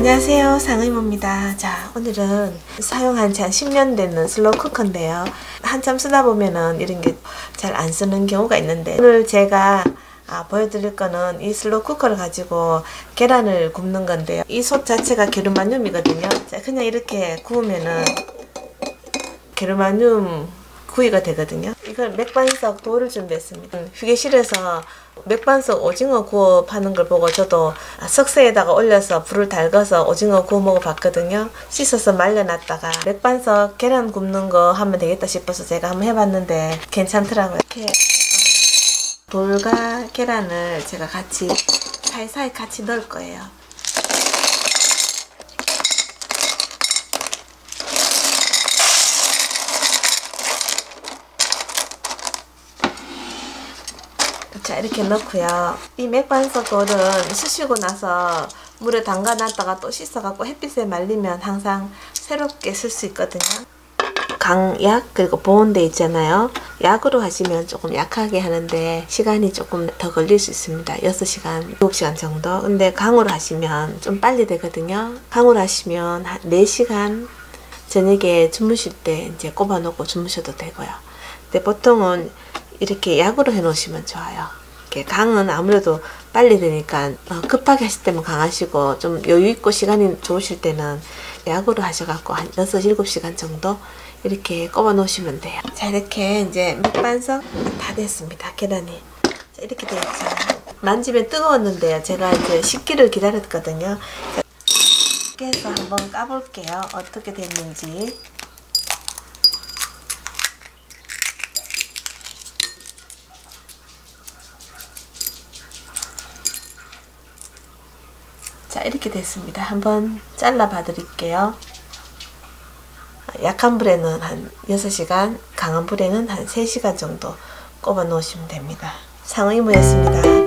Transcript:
안녕하세요, 상의모입니다. 자, 오늘은 사용한 지 한 10년 되는 슬로우 쿠커인데요. 한참 쓰다 보면은 이런 게 잘 안 쓰는 경우가 있는데, 오늘 제가 보여드릴 거는 이 슬로우 쿠커를 가지고 계란을 굽는 건데요. 이 솥 자체가 게르마늄이거든요. 자, 그냥 이렇게 구우면은 게르마늄 구이가 되거든요. 이걸 맥반석 돌을 준비했습니다. 휴게실에서 맥반석 오징어 구워 파는 걸 보고 저도 석쇠에다가 올려서 불을 달궈서 오징어 구워 먹어봤거든요. 씻어서 말려놨다가 맥반석 계란 굽는 거 하면 되겠다 싶어서 제가 한번 해봤는데 괜찮더라고요. 이렇게 돌과 계란을 제가 같이 사이사이 같이 넣을 거예요. 자, 이렇게 넣고요. 이 맥반석 돌은 쑤시고 나서 물에 담가 놨다가 또 씻어갖고 햇빛에 말리면 항상 새롭게 쓸 수 있거든요. 강약 그리고 보온대 있잖아요. 약으로 하시면 조금 약하게 하는데 시간이 조금 더 걸릴 수 있습니다. 6시간, 7시간 정도. 근데 강으로 하시면 좀 빨리 되거든요. 강으로 하시면 한 4시간 저녁에 주무실 때 이제 꼽아 놓고 주무셔도 되고요. 근데 보통은 이렇게 약으로 해 놓으시면 좋아요. 이렇게 강은 아무래도 빨리 되니까 급하게 하실 때면 강하시고 좀 여유 있고 시간이 좋으실 때는 약으로 하셔갖고 한 6, 7시간 정도 이렇게 꼽아 놓으시면 돼요. 자, 이렇게 이제 맥반석 다 됐습니다. 계란이. 자, 이렇게 되어 있죠. 만지면 뜨거웠는데요. 제가 이제 식기를 기다렸거든요. 자, 이렇게 해서 한번 까볼게요. 어떻게 됐는지. 자, 이렇게 됐습니다. 한번 잘라 봐 드릴게요. 약한 불에는 한 6시간, 강한 불에는 한 3시간 정도 꼽아 놓으시면 됩니다. 상의모였습니다.